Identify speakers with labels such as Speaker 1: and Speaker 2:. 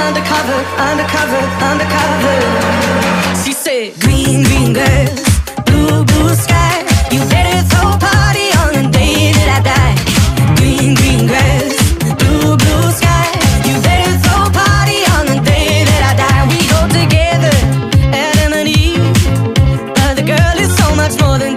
Speaker 1: undercover, undercover, undercover. She said, green, green grass, blue, blue sky. You better throw a party on the day that I die. Green, green grass, blue, blue sky. You better throw a party on the day that I die. We go together, Adam and Eve, but the girl is so much more than